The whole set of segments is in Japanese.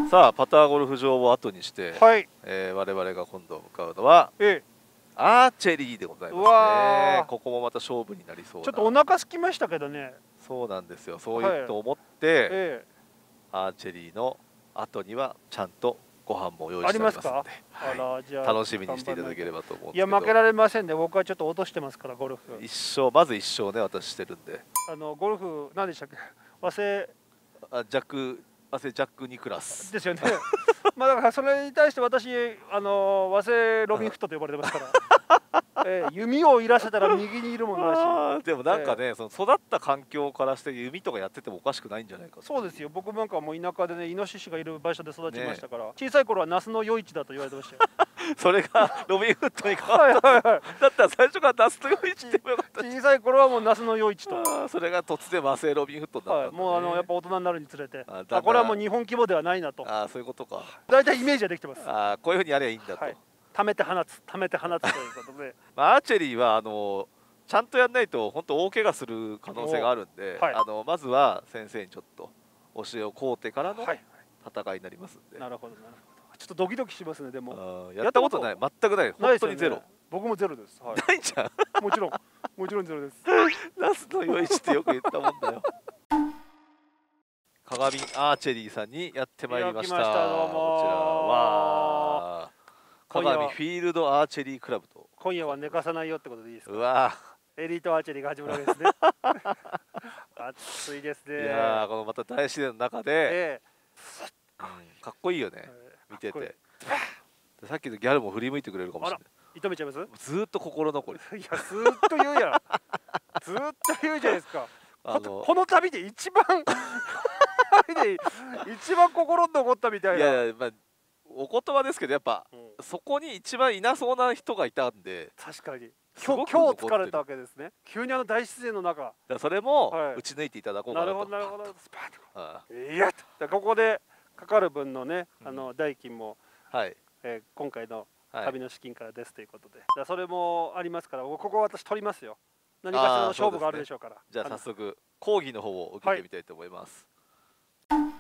さあパターゴルフ場を後にして、 はい、 我々が今度向かうのはアーチェリーでございますね。ここもまた勝負になりそうな。 ちょっとお腹空きましたけどね。 そうなんですよ。そういうと思って、アーチェリーの後にはちゃんとご飯も用意してありますので、楽しみにしていただければと思うんですけど。 いや負けられませんね。僕はちょっと落としてますからゴルフ。 まず1勝ね私してるんで。 ゴルフ何でしたっけ？早稲ジャックニクラスですよね。まあだからそれに対して私早稲ロビンフットと呼ばれてますから。弓をいらせたら右にいるもんなし。 でもなんかね、その育った環境からして弓とかやっててもおかしくないんじゃないか。 そうですよ。僕なんかもう田舎でね、イノシシがいる場所で育ちましたから、小さい頃は那須の余市だと言われてましたよ。 それがロビンフットに変わった。だったら最初から那須の余市ってもよかった。 小さい頃はもう那須の余市と。 それが突然和製ロビンフットになった。 もうやっぱ大人になるにつれて、これはもう日本規模ではないなと。 そういうことか。 大体イメージはできてます。 こういうふうにやればいいんだと。 貯めて放つということで。 アーチェリーはちゃんとやんないと本当大怪我する可能性があるんで、まずは先生にちょっと教えを請うてからの戦いになりますんで。 なるほどなるほど。ちょっとドキドキしますね。でもやったことない、全くない、本当にゼロ。 僕もゼロです。 ないじゃん。 もちろんゼロです。 ナスの良いしってよく言ったもんだよ。鏡アーチェリーさんにやってまいりました。こちらは鏡フィールドアーチェリークラブと。 今夜は寝かさないよってことでいいですか。 うわエリートアーチェリーが始まるわけですね。暑いですね。 いやこのまた大自然の中で、かっこいいよね、見てて。さっきのギャルも振り向いてくれるかもしれない。 認めちゃいます？ずっと心残り。 いやずっと言うやん。ずっと言うじゃないですか。この旅で一番心に残ったみたいな。 いやお言葉ですけどやっぱそこに一番いなそうな人がいたんで。 確かに今日疲れたわけですね。急に大自然の中。 それも打ち抜いていただこうかなと。 なるほど。スパーッと。いやここでかかる分のね代金も今回の旅の資金からですということで、それもありますから、ここは私取りますよ。何かしらの勝負があるでしょうから。 じゃあ早速講義の方を受けてみたいと思います。こんに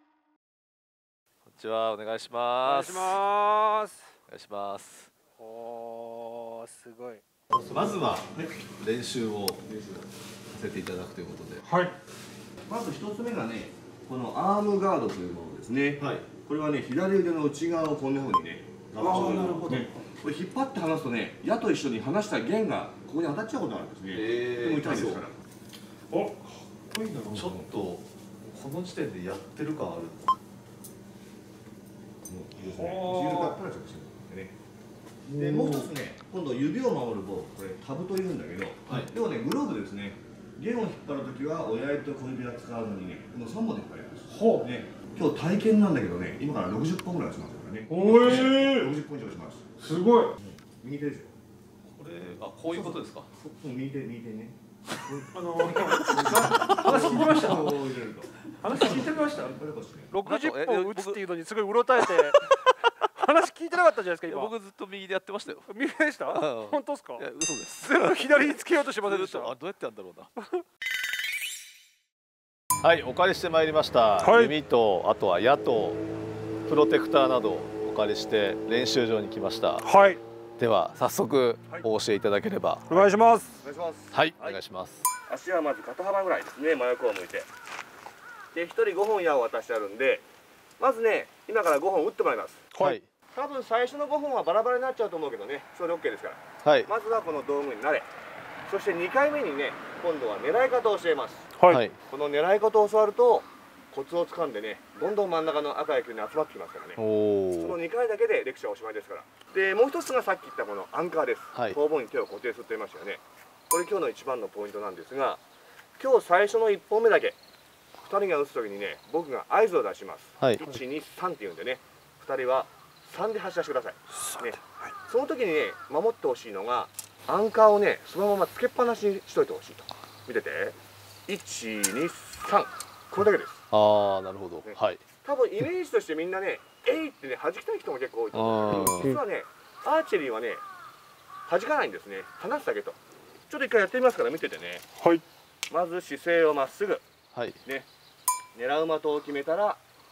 ちは、お願いします。 お願いします。おー、すごい。 まずは練習をさせていただくということで、 まず一つ目がね、このアームガードというものですね。これはね、左腕の内側をこんなふうにね、なるほど。これ引っ張って離すとね、矢と一緒に離した弦がここに当たっちゃうことがあるんですね。でも痛いですから。 お、かっこいいな。ちょっとこの時点でやってる感ある。 いいですね。後ろからパラチョクしてるんですね。でもう一つね、今度指を守る棒、これタブというんだけど、でもねグローブですね。弦を引っ張るときは親指と小指は使わずにね、この3本で引っ張ります。ね、今日体験なんだけどね、今から60本ぐらいしますからね。60本以上します。すごい。右手ですよ。 これこういうことですか。 右手ね。 話聞いてました。話聞いてました。60本打つっていうのにすごいうろたえて。話聞いてなかったじゃないですか今。 僕ずっと右でやってましたよ。 右でした？本当ですか？ 嘘です。 全部左につけようとしませんでした。 どうやってやるんだろうな。はい、お借りしてまいりました。弓とあとは矢とプロテクターなどお借りして練習場に来ました。では早速お教えいただければ。 お願いします。 はい、お願いします。 足はまず肩幅ぐらいですね、真横を向いて。で、1人5本矢を渡してあるんで、まずね、今から5本打ってもらいます。多分最初の5本はバラバラになっちゃうと思うけどね、それで OK ですから。まずはこの道具に慣れ。そして2回目にね、今度は狙い方を教えます。この狙い方を教わると、コツをつかんでね、どんどん真ん中の赤や黄に集まってきますからね。その2回だけでレクチャーおしまいですから。で、もう一つがさっき言ったこのアンカーです。後方に手を固定すると言いましたよね。これ今日の一番のポイントなんですが、今日最初の1本目だけ、2人が打つときにね、僕が合図を出します。1、2、3って言うんでね、2人は3で発射してください。ね、その時にね、守ってほしいのが、アンカーをね、そのままつけっぱなしにしといてほしいと。見てて。1、2、3。これだけです。 なるほど。 多分イメージとしてみんなね、えいってね、弾きたい人も結構多いと思うんですけど、実はね、アーチェリーはね、弾かないんですね。離すだけと。ちょっと一回やってみますから見ててね。まず姿勢をまっすぐ。ね。狙う的を決めたら、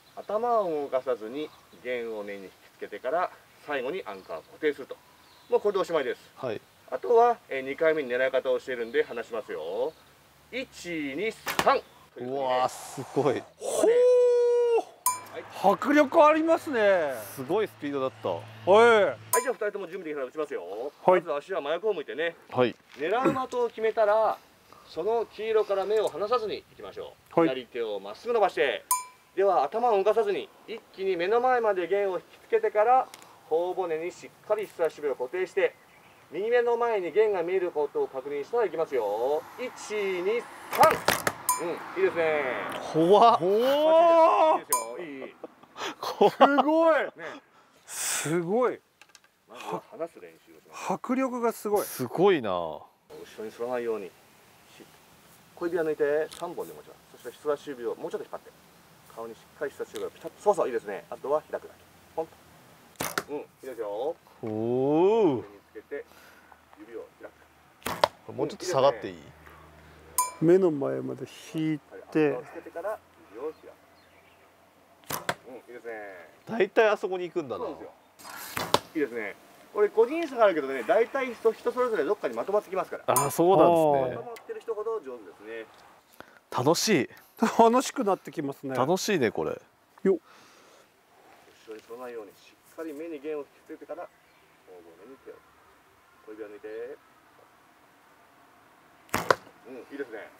頭を動かさずに弦を根に引きつけてから最後にアンカーを固定すると。もうこれでおしまいです。はい、あとは2回目に狙い方を教えるんで話しますよ。1、2、3。 うわー、すごい。 ほー、迫力ありますね。 すごいスピードだった。はい。 はい、じゃあ2人とも準備できたら打ちますよ。はい、まず足は真横を向いてね。はい。狙う的を決めたら、その黄色から目を離さずにいきましょう。はい、左手をまっすぐ伸ばして、では頭を動かさずに一気に目の前まで弦を引きつけてから頬骨にしっかり人差し指を固定して、右目の前に弦が見えることを確認したらいきますよ。1、2、3。うん、いいですね。 怖っ。 いいですよ。いい。 すごい。ね、すごい。 まずは離す練習をします。 迫力がすごい。 すごいな。 後ろに反らないように。小指を抜いて3本で持ちます。そして人差し指をもうちょっと引っ張って、顔にしっかり人差し指をピタッと。そうそう、いいですね。あとは開くだけ。ポンと。うん、いいですよ。おお。につけて指を開く。 もうちょっと下がっていい？ 目の前まで引いて。 つけてから指を開く。うん、いいですね。 だいたいあそこに行くんだな。 そうですよ。いいですね。これ個人差があるけどね、大体人それぞれどっかにまとまってきますから。 ああ、そうなんですね。 まとまってる人ほど上手ですね。 楽しい。 楽しくなってきますね。 楽しいねこれ。よ。 後ろに反らないようにしっかり目に弦を引きつけてから頬骨に手を。小指を抜いて。うん、いいですね。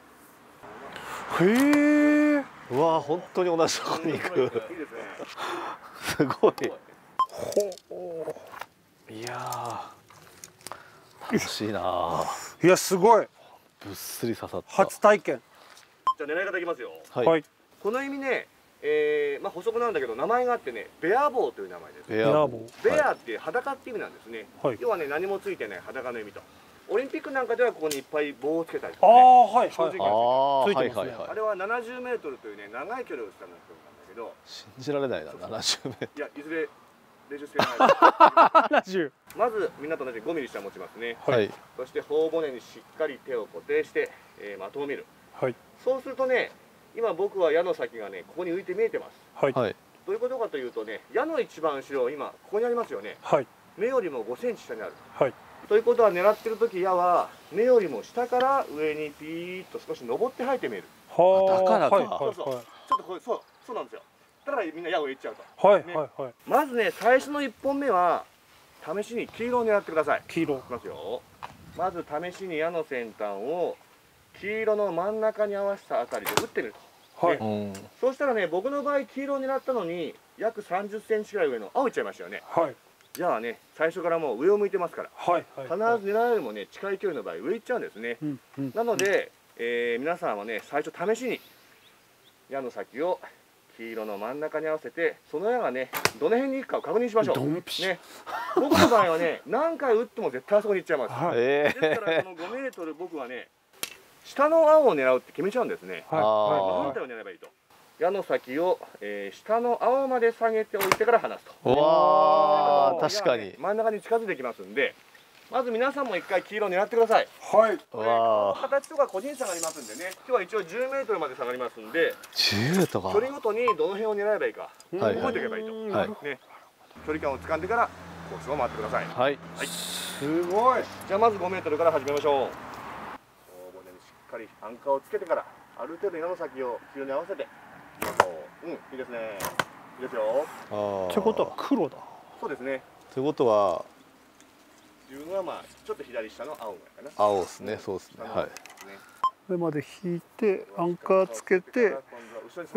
へえ。 うわ、本当に同じところに行く。いいですね。すごい。ほう。いやー、楽しいな。 いや、すごい。 ぶっすり刺さった。 初体験。 じゃあ狙い方いきますよ。 はい。 この意味ね、まあ補足なんだけど名前があってね、ベアボウという名前です。 ベアボウ。 ベアって裸って意味なんですね。要はね、何もついてない裸の意味と。オリンピックなんかではここにいっぱい棒をつけたりとかね。 はいはい。 ついてますね。 あれは70メートルというね、長い距離を打つための人なんだけど。 信じられないな、70メートル。 いや、いずれ練習してない。 70。 まずみんなと同じ5ミリ下持ちますね。 はい。そして頬骨にしっかり手を固定して、的を見る。 はい。 そうするとね、今僕は矢の先がね、ここに浮いて見えてます。 はい。 どういうことかというとね、矢の一番後ろ、今ここにありますよね。はい。目よりも5センチ下にある。はい。ということは狙ってる時矢は目よりも下から上にピーッと少し登って生えて見える。 はあ。だからか。 そうそう。ちょっとこれそうなんですよ。だからみんな矢を入れちゃうと。 はいはいはい。 まずね、最初の1本目は試しに黄色を狙ってください。 黄色。 いきますよ。まず試しに矢の先端を黄色の真ん中に合わせたあたりで打ってみると。はい。そうしたらね、僕の場合黄色を狙ったのに約30センチぐらい上の青いっちゃいましたよね。はい。じゃあね、最初からもう上を向いてますから。はい。必ず狙うよりもね、近い距離の場合上行っちゃうんですね。なので、皆さんはね、最初試しに矢の先を黄色の真ん中に合わせて、その矢がね、どの辺に行くかを確認しましょう。ね、僕の場合はね、何回打っても絶対あそこに行っちゃいます。ですからこの5メートル僕はね、下の青を狙うって決めちゃうんですね。反対を狙えばいいと。矢の先を、下の青まで下げておいてから離すと。 わあ、確かに。 真ん中に近づいてきますんで、まず皆さんも一回黄色を狙ってください。 はい。 形とか個人差がありますんでね。今日は一応10メートルまで下がりますんで。 10とか。 距離ごとにどの辺を狙えばいいか覚えておけばいいと。ね。距離感を掴んでからコースを回ってください。はい。 すごい。 じゃあまず5メートルから始めましょう。頬骨にしっかりアンカーをつけてから、ある程度矢の先を黄色に合わせて。うん、いいですね。いいですよ。 ってことは黒だ。 そうですね。 ってことは。 自分はまあちょっと左下の青がかな。 青ですね、そうですね。はい。 上まで引いてアンカーつけて、 的に近づくよ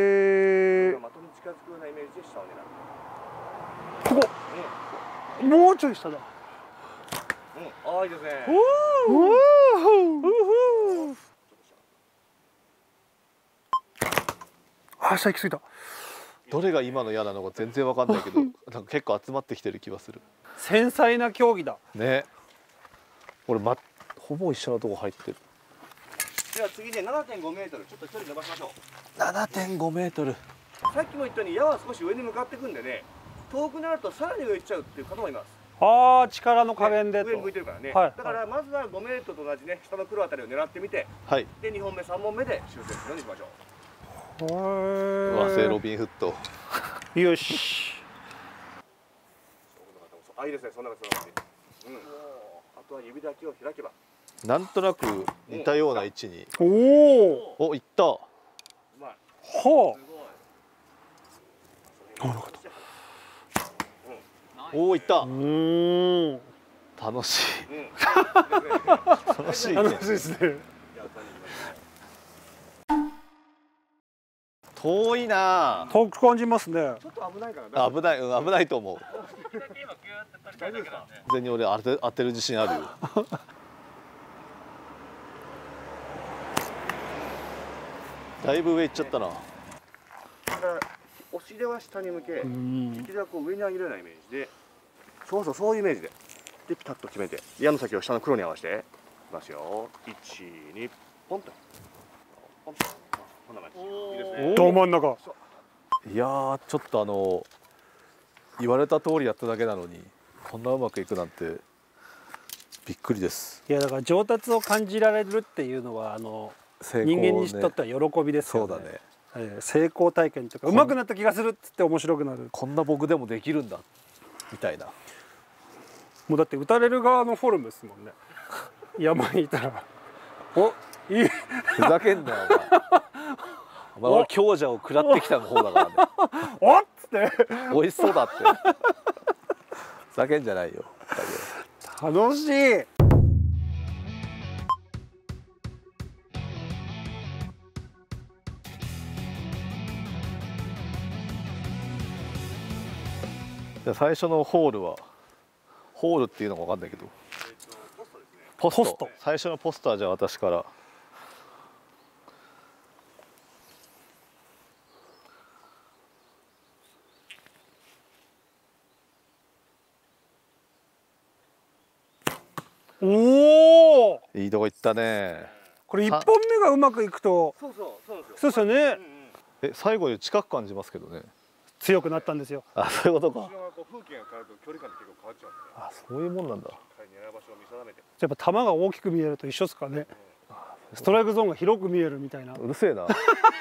うなイメージで下を狙う。 ここ、もうちょい下だ。 ああ、いいですね。 あ、下行き過ぎた。 どれが今の矢なのか全然わかんないけど、なんか結構集まってきてる気がする。 繊細な競技だ。ね。 俺ほぼ一緒のとこ入ってる。 では次ね、7.5メートル、ちょっと距離伸ばしましょう。 7.5メートル。 さっきも言ったように矢は少し上に向かっていくんでね、遠くなるとさらに上行っちゃうっていう方もいます。 ああ、力の加減で上に向いてるからね。だからまずは5メートルと同じね、下の黒あたりを狙ってみて、で2本目3本目で修正するようにしましょう。 和製ロビンフット。 よし。 あ、いいですね。そんな感じ。あとは指だけを開けば。 なんとなく似たような位置に。 おお、いった。はあ。 おお、いった。楽しい。楽しい。 楽しいですね。 遠いな。 遠く感じますね。 ちょっと危ないかな。 危ない、危ないと思う。全然に俺当てる自信あるよ。だいぶ上行っちゃったな。 お尻は下に向け、引き手はこう上に上げるようなイメージで、そういうイメージで、ピタッと決めて、矢の先を下の黒に合わせていきますよ。1、2、ポンと。ポンと。こんな感じ。いいですね。 ど真ん中。 いやー、ちょっと言われた通りやっただけなのにこんなうまくいくなんてびっくりです。 いや、だから上達を感じられるっていうのは人間にとっては喜びですよね。 そうだね。 成功体験というか、うまくなった気がするっつって面白くなる。 こんな僕でもできるんだみたいな。 もうだって打たれる側のフォルムですもんね。山にいたらおいいふざけんなよお前。俺強者を食らってきた方だからね。 おっつって美味しそうだって。ふざけんじゃないよ。 楽しい。 じゃあ最初のホールはホールっていうのか分かんないけど、ポスト。最初のポストはじゃあ私から。 おお、 いいとこ行ったね。 これ1本目がうまくいくと、そうですよね。 最後より近く感じますけどね。 強くなったんですよ。 あ、そういうことか。 風景が変わると距離感って結構変わっちゃうんで。 あ、そういうもんなんだ。 やっぱ球が大きく見えると一緒ですかね。ストライクゾーンが広く見えるみたいな。 うるせえな。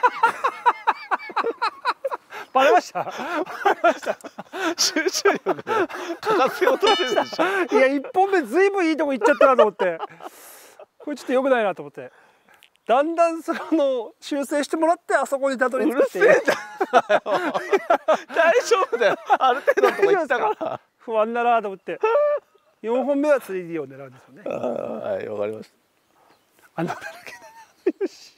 バレました。 集中力でかかせようとしてるでしょ。 いや、1本目ずいぶんいいとこ行っちゃったなと思って、これちょっと良くないなと思って、だんだん修正してもらってあそこにたどり着くっていう。 うるせえんだよ。大丈夫だよ。ある程度のとこ行ったから。 不安だなと思って。4本目は 3D を狙うんですよね。 はい、わかりました。 穴だらけだ。よし。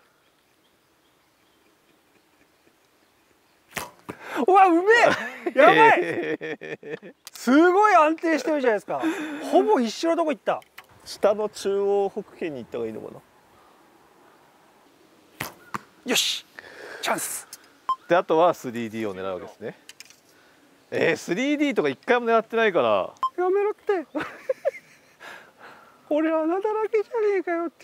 うわ、うめえ。やばい。すごい安定してるじゃないですか。ほぼ一緒のとこ行った。 下の中央北辺に行った方がいいのかな。 よし、チャンス。 で、あとは 3D を狙うわけですね。3D とか一回も狙ってないから。 やめろって俺穴だらけじゃねえかよって。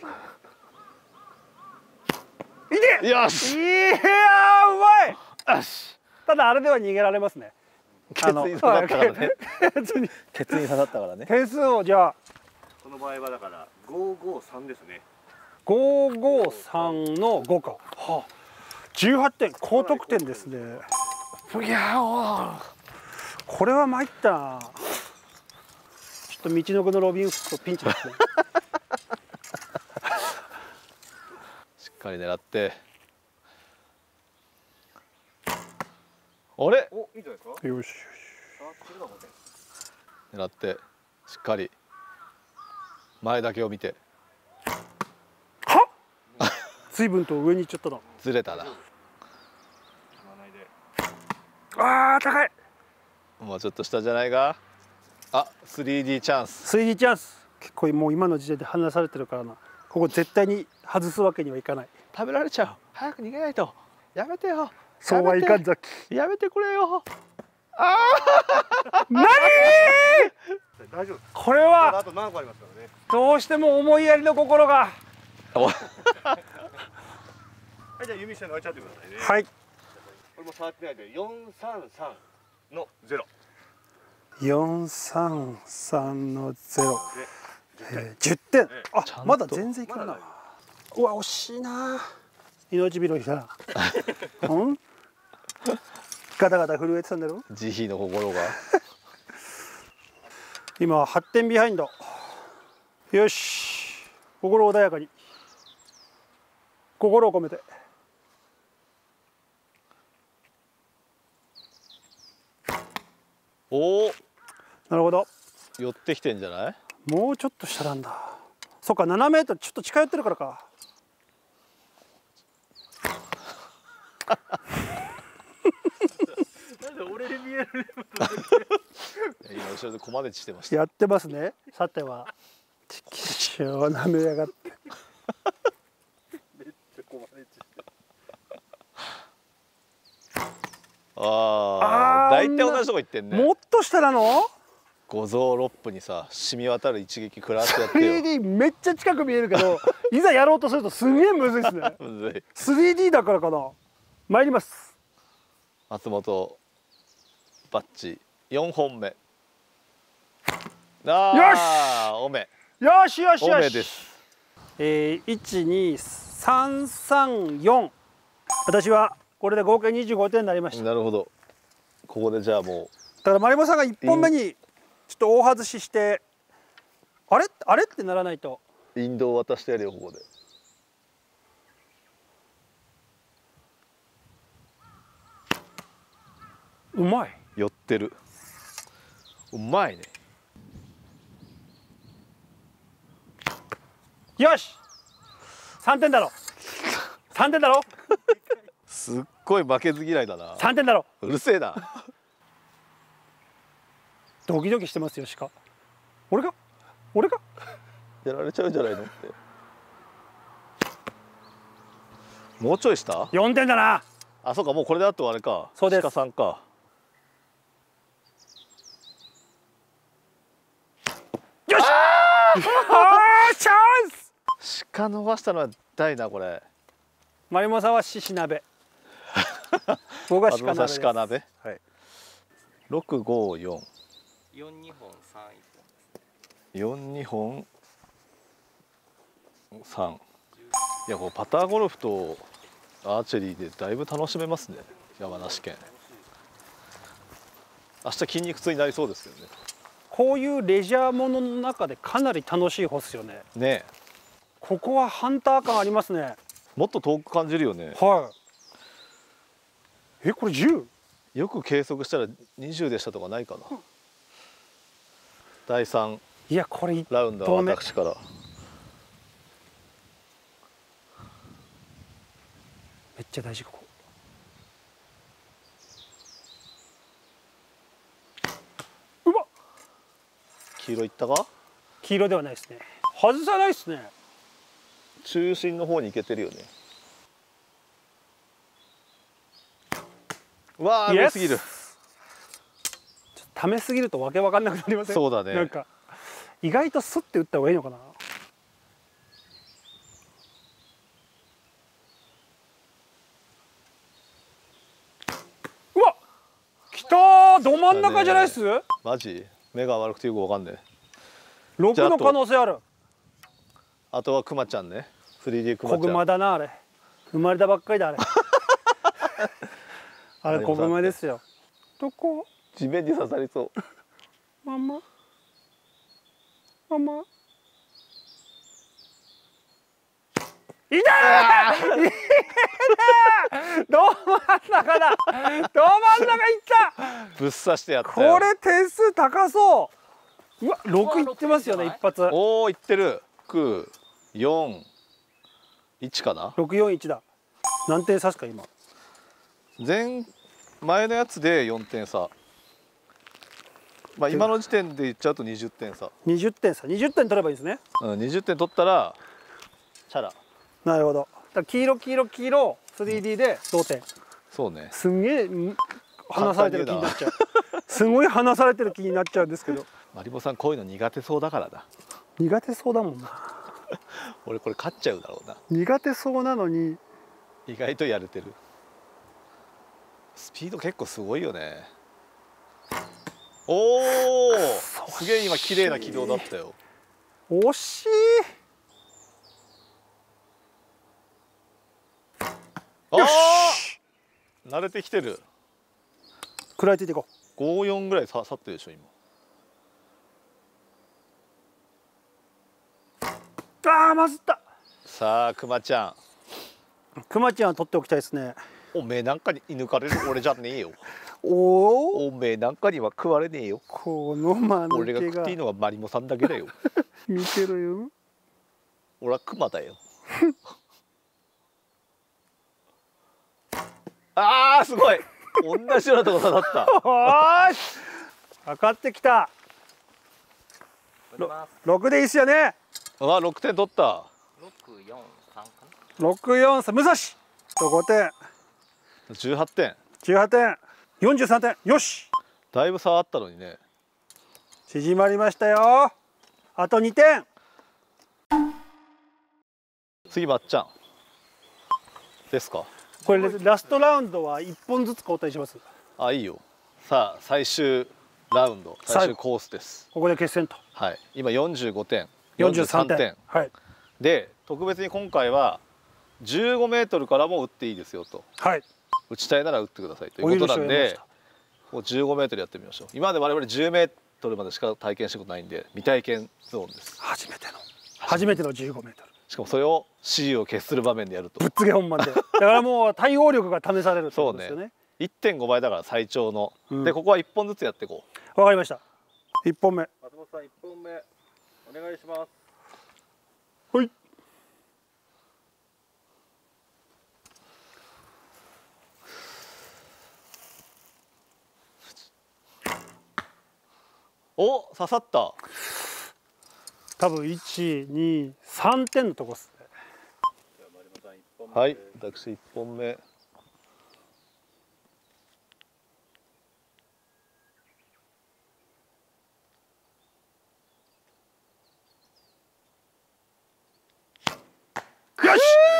いて、 よし。 いやー、うまい。 よし。 ただあれでは逃げられますね。 ケツに刺さったからね。ケツに刺さったからね。 点数をじゃあ、 この場合はだから553ですね。 553の5か。はあ、18点、高得点ですね。いやー、これは参ったな。ちょっと道のくのロビンフットピンチですね。 しっかり狙って。あれ？ お、いいんじゃないですか。 よし。 狙ってしっかり前だけを見て。 は？随分と上に行っちゃったな。 ずれたな。 あー、高い。 もうちょっと下じゃないか。あ、3D チャンス。 3D チャンス。結構もう今の時点で離されてるからな。ここ絶対に外すわけにはいかない。 食べられちゃう。早く逃げないと。やめてよ。 そうはいかんざき。 やめてくれよ。 ああ。何？ 大丈夫。 これはあと何個ありますからね。 どうしても思いやりの心が。 はい、じゃあ指下に置いちゃってくださいね。 はい。 これも触ってないで433の0。 433の0。10点。あ、まだ全然いけるな。うわ、惜しいな。 命拾いしたらうんガタガタ震えてたんだろ。 慈悲の心が今8点ビハインド。よし、心穏やかに、心を込めて。 おお、 なるほど。 寄ってきてんじゃない？ もうちょっと下なんだ。そっか、7メートルちょっと近寄ってるからか。 なんで俺に見えるね。 今後ろでコマネチしてました。 やってますね。さてはちきしょうなめやがって。 めっちゃコマネチして。 ああ、大体同じとこ行ってんね。 もっと下なの？ 五臓六腑にさ染み渡る一撃食らってやってよ。 3D めっちゃ近く見えるけどいざやろうとするとすげえむずいですね。 むずい。 3D だからかな。参ります。 松本バッチ4本目。ああ、おめ。 よしよしよし。 おめです。 1、2、3、3、4。私はこれで合計25点になりました。 なるほど。ここでじゃあもう。 だからマリモさんが1本目にちょっと大外しして、あれあれってならないと。 インドを渡してやるよここで。 うまい。 寄ってる。うまいね。 よし。3点だろ。3点だろ。 すっごい負けず嫌いだな。 3点だろ。 うるせえな。 ドキドキしてますよ。しか。俺がやられちゃうんじゃないのって。もうちょいした。 4点だな。 あ、そうか、もうこれであとあれか。 そうです。 鹿さんか。 よし。チャンス。 鹿逃したのは痛いなこれ。 マリモさんは獅子鍋。僕は鹿鍋です。 鹿鍋。はい。654。 42本3、1 4、 本 2本3。いや、こうパターゴルフとアーチェリーでだいぶ楽しめますね。山梨県。明日筋肉痛になりそうですけどね。 こういうレジャーものの中でかなり楽しいホスよね。 ねえ。 ここはハンター感ありますね。 もっと遠く感じるよね。 はい。これ10？ よく計測したら20でしたとかないかな。第3ラウンドは私から。 めっちゃ大事ここ。うわっ。 黄色いったか？ 黄色ではないですね。外さないですね。 中心の方に行けてるよね。うわー、上すぎる。 ためすぎるとわけわかんなくなりません？ そうだね。 なんか意外とスッて打った方がいいのかな。うわっ、きたー。ど真ん中じゃないっす？ マジ？目が悪くてよくわかんねえ。 6の可能性ある。 あとはクマちゃんね。3D クマちゃん。 子グマだなあれ。生まれたばっかりだあれ。あれ子グマですよ。どこ？ 地面に刺さりそう。 ママ。いたー。ど真ん中だ。ど真ん中いった。 ぶっ刺してやったよ。 これ点数高そう。うわ、6いってますよね、一発。 おお、いってる。6、4、1かな。 6、4、1だ。何点差すか今。 前のやつで4点差。まあ今の時点で言っちゃうと20点差。 20点差。20点取ればいいですね。 うん、20点取ったらチャラ。 なるほど。だ黄色 3D で同点。 そうね。 すんげえ離されてる気になっちゃう。すごい離されてる気になっちゃうんですけど。 マリボさんこういうの苦手そうだからだ。 苦手そうだもんな。 俺これ勝っちゃうだろうな。 苦手そうなのに意外とやれてる。スピード結構すごいよね。おお、すげえ今綺麗な軌道だったよ。 惜しい。 よし、 慣れてきてる。 食らいついていこう。54ぐらい刺さってるでしょ今。 ああ、まずった。 さあ、くまちゃん。くまちゃんは取っておきたいですね。 おめえなんかに射抜かれる俺じゃねえよ。 おめえなんかには食われねえよ。 この間抜けが。 俺が食っていいのはマリモさんだけだよ。 見てろよ。 俺はクマだよ。あーすごい。同じようなとこ刺さった。 おし。上がってきた。6でいいっすよね。 あ、6点取った。 643かな。643武蔵。5点。 18点。 18点。43点。よし。 だいぶ差あったのにね。 縮まりましたよ。あと2点。 次まっちゃんですか。 これラストラウンドは1本ずつ交代します。 あ、いいよ。さあ最終ラウンド、最終コースです。 ここで決戦と。 はい。今45点、 43点。はい。 で特別に今回は15メートルからも打っていいですよと。 はい。 打ちたいなら打ってくださいということなんで、もう15メートルやってみましょう。今まで我々10メートルまでしか体験したことないんで未体験ゾーンです。初めての15メートル。しかもそれを指示を決する場面でやると。 ぶっつけ本番で。だからもう対応力が試されるってことですよね。 1.5 倍だから最長の。でここは1本ずつやっていこう。わかりました。1本目。 松本さん1本目お願いします。 はい。 お、刺さった。 多分1、2、3点のとこですね。 はい、私1本目。 よし、消え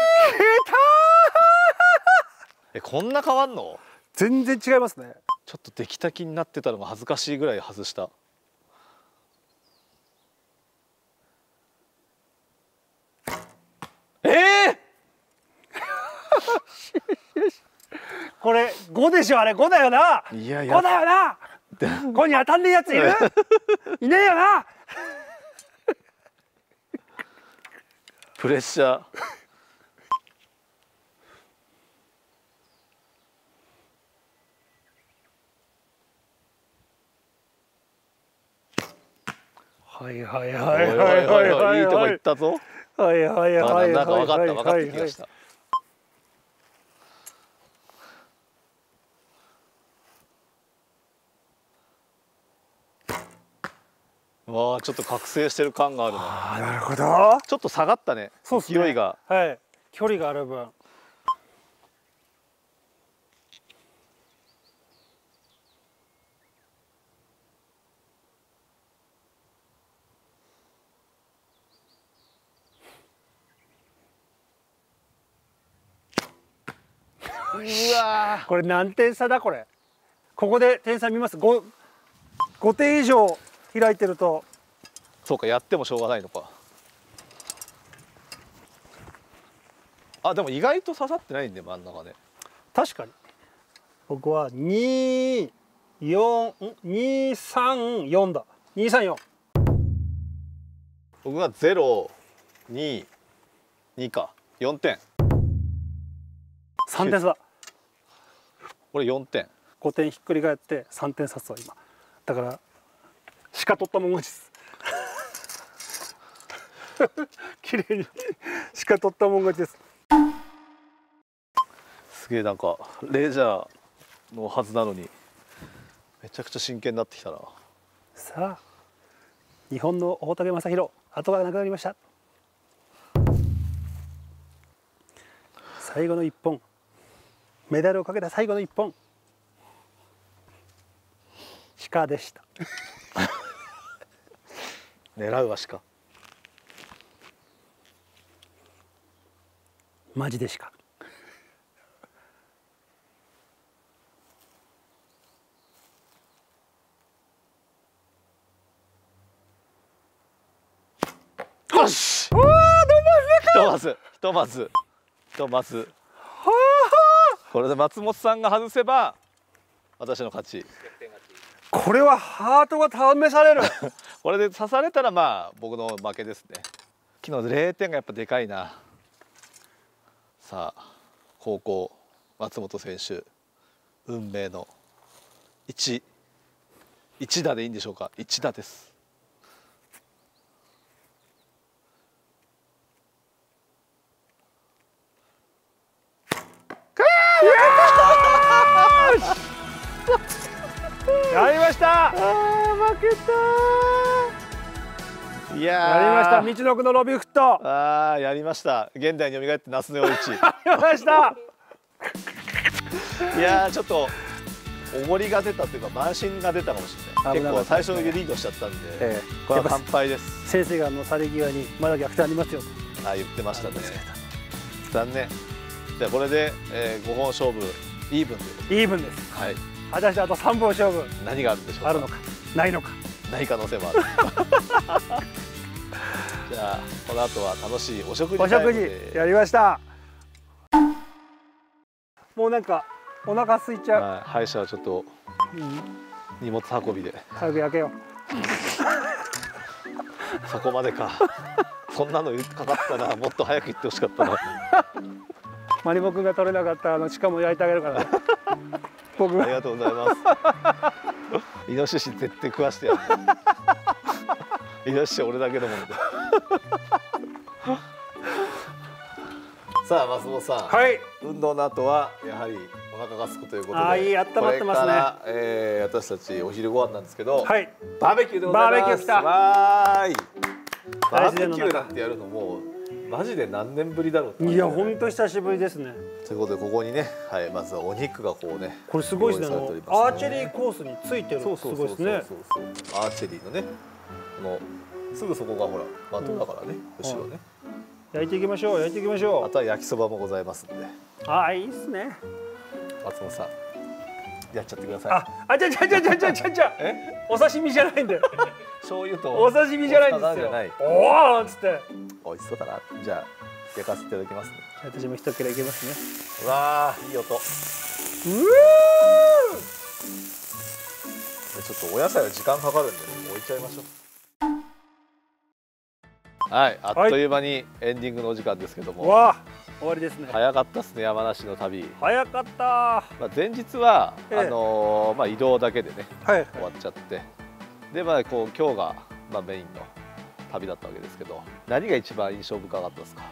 た。 こんな変わんの？ 全然違いますね。 ちょっと出来た気になってたのが恥ずかしいぐらい外した。 これ5でしょ。あれ5だよな。 いやいや5だよな。5に当たんねえやついる？いねえよな。 プレッシャー。 はいはいはいはいはい。 いいとこ行ったぞ。 はいはいはい。 なんか分かった分かってきました。わあ、ちょっと覚醒してる感があるな。 ああ、なるほど。 ちょっと下がったね。勢いが。 はい。距離がある分。 うわ、 これ何点差だこれ。ここで点差見ます。5点以上開いてると。 そうか、やってもしょうがないのか。あ、でも意外と刺さってないんで真ん中ね。 確かに。僕は234だ。234。 僕が0、2、2か。4点。 3点差だ。 これ4点。 5点ひっくり返って3点差すわ今。だから鹿取ったもん勝ちです。綺麗に鹿取ったもん勝ちです。 すげえ、なんかレジャーのはずなのにめちゃくちゃ真剣になってきたな。 さあ、日本の大竹正弘、後がなくなりました。最後の1本、メダルをかけた最後の1本、鹿でした。 狙うは鹿。 マジで鹿。 よし。ひとまず。 はあ。 これで松本さんが外せば私の勝ち。 これはハートが試される。 これで刺されたらまあ僕の負けですね。昨日0点がやっぱでかいな。さあ後攻松本選手、運命の1打でいいんでしょうか。1打です。 やりました。 負けた。いややりました。道の奥のロビーフット。 やりました。現代に蘇って那須の夜市。 やりました。 いやちょっとおごりが出たというか慢心が出たかもしれない。結構最初リードしちゃったんで、これは完敗です。 先生が去り際にまだ逆転ありますよと言ってましたね。残念。じゃあこれで、5本勝負イーブンということで。 イーブンです。 はい。 果たしてあと3本勝負何があるんでしょうか。 あるのかないのか。 ない可能性もある。じゃあこの後は楽しいお食事タイムで。 やりました。もうなんかお腹空いちゃう。 歯医者はちょっと荷物運びで早く焼けよ。 そこまでか。そんなのかかったらもっと早く行ってほしかったな。 マリモ君が取れなかったしかも焼いてあげるからね。僕ありがとうございます。イノシシ絶対食わしてやる。イノシシ俺だけのもので。さあ松本さん、 はい、 運動の後はやはりお腹が空くということで、 いい温まってますね。 私たちお昼ご飯なんですけど、 はい、 バーベキューでございます。 バーベキュー来た。 わーい。バーベキューなんてやるのもうマジで何年ぶりだろう。 いや本当久しぶりですね。 ということでここにね、まずはお肉がこうね、 これすごいですね。アーチェリーコースについてる。すごいですね。 アーチェリーのね、このすぐそこがほら的だからね、後ろね。 焼いていきましょう。焼いていきましょう。 あとは焼きそばもございますんで。 いいっすね。 松本さんやっちゃってください。 じゃお刺身じゃないんで。 醤油とお刺身じゃないんですよ。おおっつって。 美味しそうだな。じゃあ焼かせていただきますね。 私も一切れいけますね。 うわーいい音。ちょっとお野菜は時間かかるんで置いちゃいましょう。はい、あっという間にエンディングのお時間ですけども、 わあ終わりですね。 早かったですね。山梨の旅早かった。 前日は移動だけでね終わっちゃって、でこう今日がメインの旅だったわけですけど、何が一番印象深かったですか。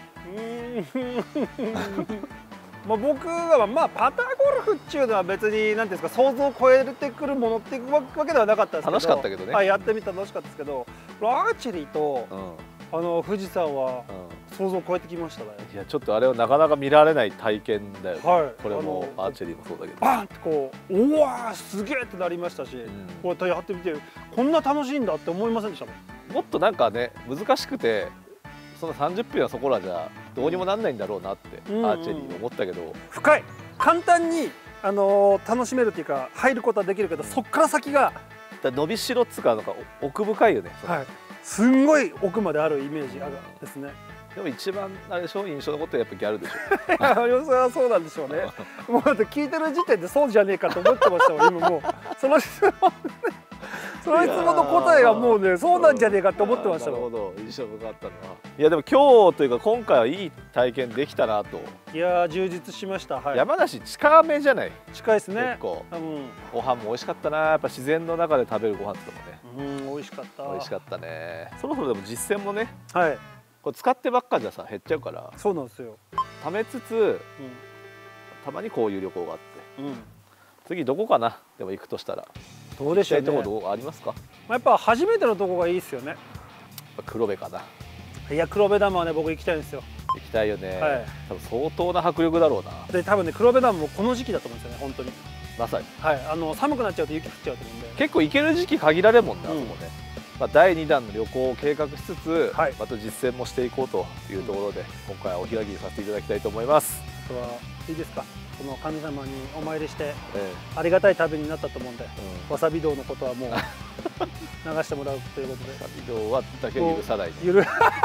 僕はパターゴルフっていうのは別に何ですか、想像を超えてくるものっていうわけではなかったですけど、 楽しかったけどね。 やってみたら楽しかったですけど、アーチェリーと富士山は想像を超えてきましたね。 いやちょっとあれはなかなか見られない体験だよね。これもアーチェリーもそうだけど、 バンってこううわーすげえってなりましたし、こうやってみてこんな楽しいんだって思いませんでしたもん。 もっとなんかね難しくてその30分はそこらじゃどうにもなんないんだろうなってアーチェリー思ったけど、 深い、簡単に楽しめるっていうか入ることはできるけど、そっから先が伸びしろっつうかなんか奥深いよね。 すんごい奥まであるイメージですね。 でも一番あれでしょ、印象のことはやっぱギャルでしょ。 それはそうなんでしょうね。もうだって聞いてる時点でそうじゃねえかと思ってましたもん。今もうその質問の答えがもうねそうなんじゃねえかと思ってましたもん。 なるほど、印象深かったのは。いやでも今日というか今回はいい体験できたなと。 いや充実しました。 山梨近めじゃない。 近いですね。 結構ご飯も美味しかったな。やっぱ自然の中で食べるご飯とかね。美味しかった。 美味しかったね。そろそろでも実践もね。 はい。 これ使ってばっかじゃさ減っちゃうから。 そうなんですよ。 貯めつつ、たまにこういう旅行があって、次どこかな。でも行くとしたらどうでしょうね。 行きたいところありますか。 やっぱ初めてのとこがいいですよね。 黒部かな。 いや黒部ダムはね僕行きたいんですよ。 行きたいよね。多分相当な迫力だろうな。 で多分ね黒部ダムもこの時期だと思うんですよね本当に。 まさに。 寒くなっちゃうと雪降っちゃうと思うんで。 結構行ける時期限られるもんねあそこね。第2弾の旅行を計画しつつ、また実践もしていこうというところで、今回はお開きにさせていただきたいと思います。 あとはいいですか。この神様にお参りして、ありがたい旅になったと思うんで、わさび道のことはもう流してもらうということで。 わさび道はだけ許さない。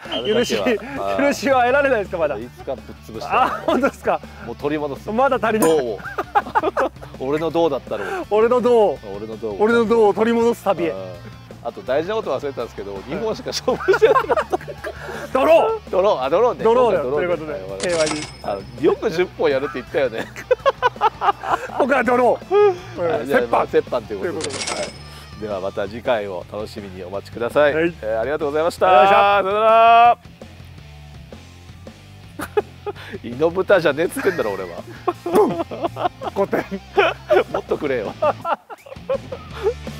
許しは得られないですかまだ。 いつかぶっ潰して。 あ、本当ですか。 もう取り戻す。 まだ足りない。 俺の銅だったろう。 俺の銅を取り戻す旅へ。 あと大事なこと忘れたんですけど、2本しか勝負してなかった。 ドロー。 ドローね。 ドローだよ。ということで平和に。 よく10本やるって言ったよね。 僕はドロー。 折半ということで。ではまた次回を楽しみにお待ちください。ありがとうございました。さよなら。イノブタじゃねえっつってんだろ俺は。 5点。 もっとくれよ。